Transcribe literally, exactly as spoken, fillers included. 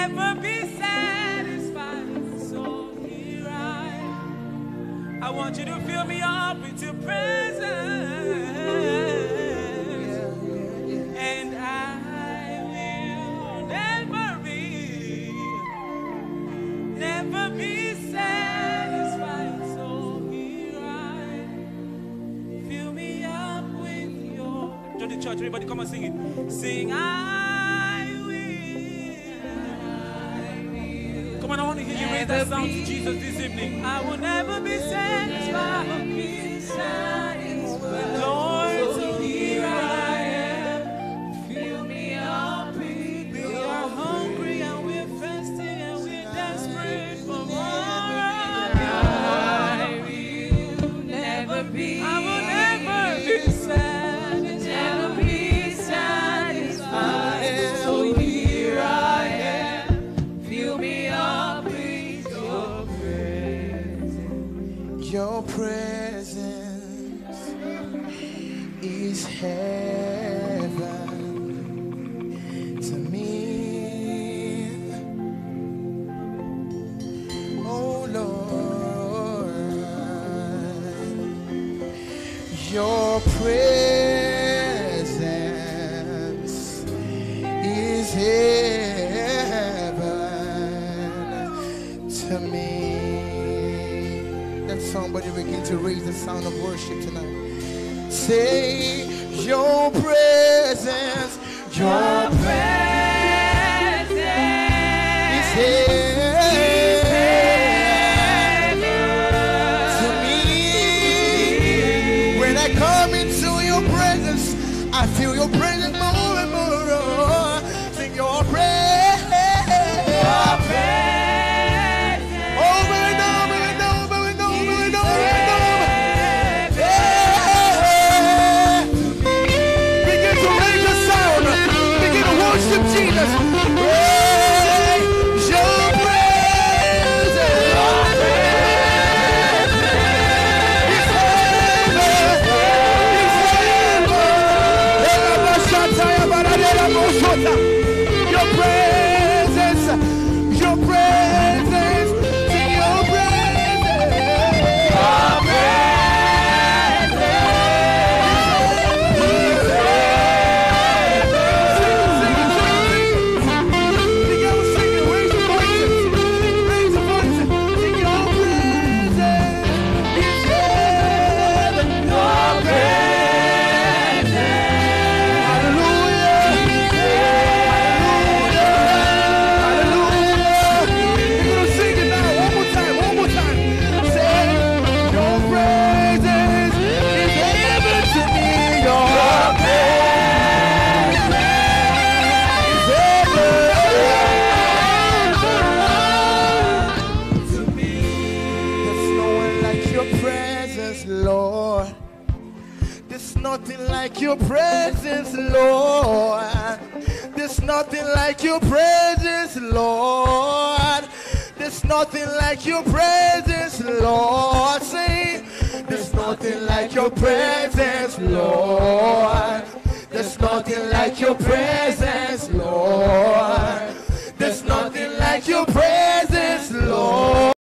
never be satisfied. So here I am. I want you to fill me up with your presence. And I will never be, never be satisfied. So here I am. Fill me up with your. Join the church, everybody come and sing it. Sing I will. Come on, I want to hear you raise that sound to Jesus this evening. I will never be satisfied. Lord, so here I am. Fill me up with. We are hungry and we're thirsty and we're desperate for more of you. I will never be. I will never be satisfied. Never be satisfied. So here I am. Fill me up with your presence. Your presence is heaven to me. Oh Lord, your presence is heaven to me. Let somebody begin to raise the sound of worship tonight. Say, your presence, your presence is heaven to me. When I come into your presence, I feel your presence more and more. Sing your presence, your presence, over and over and over and over and over and over. Begin to raise the sound. Begin to worship Jesus. Hey, your presence, your presence is heaven, is heaven. Your presence, your presence, sing your presence, your presence is heaven. Together sing it, raise your voices, raise your voices, sing your presence is heaven, your presence. Hallelujah. Lord, there's nothing like your presence, Lord. There's nothing like your presence, Lord. There's nothing like your presence, Lord. Say, there's nothing like your presence, Lord. There's nothing like your presence, Lord.